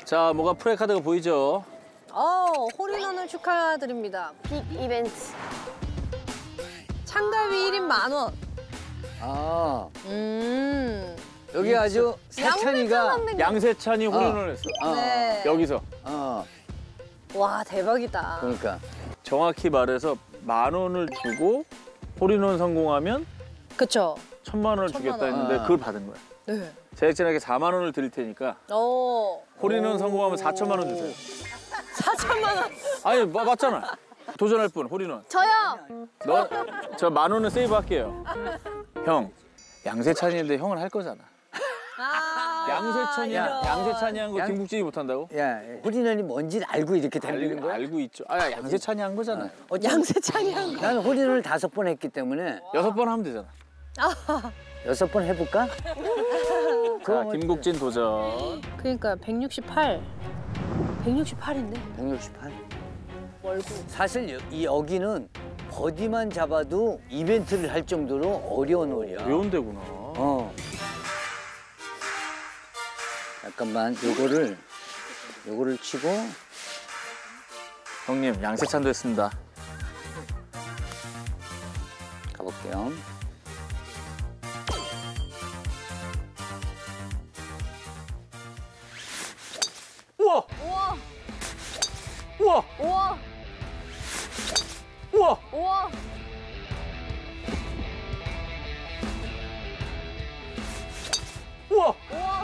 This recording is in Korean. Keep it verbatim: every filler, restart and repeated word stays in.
자, 뭐가 프레카드가 보이죠? 어, 홀인원을 축하드립니다. 빅 이벤트. 참가비 일 인 만 원. 아, 음. 여기 아주 세찬이가 양세찬이 홀인원을 어. 했어. 어, 네. 여기서. 어, 와, 대박이다. 그러니까 정확히 말해서 만 원을 주고 홀인원 성공하면 그쵸? 천만 원을 천만 주겠다 원. 했는데 아. 그걸 받은 거야. 네. 제작진에게 사만 원을 드릴 테니까 오. 홀인원 성공하면 사천만 원 주세요. 사천만 원. 아니, 마- 맞잖아. 도전할 분, 홀인원. 저요. 너, 저 만 원은 세이브할게요. 형, 양세찬이인데 형은 할 거잖아. 아, 양세찬이야, 이런. 양세찬이 한 거 양- 김국진이 못 한다고? 야, 홀인원이 뭔지 알고 이렇게 달리는 알고, 거야? 알고 있죠. 아, 양세찬이 한 거잖아. 어, 양세찬이 한 거. 나는 홀인원을 다섯 번 했기 때문에 여섯 번 하면 되잖아. 여섯 번 해볼까? 자, 김국진 도전. 그러니까 백육십팔. 백육십팔인데. 백육십팔. 월구. 사실 여, 이 여기는 버디만 잡아도 이벤트를 할 정도로 어려운 홀이야. 어려운 데구나. 어. 잠깐만, 요거를 요거를 치고 형님, 양세찬도 했습니다. 가볼게요. 우와! 우와. 우와! 우와. 우와! 우와. 우와! 우와.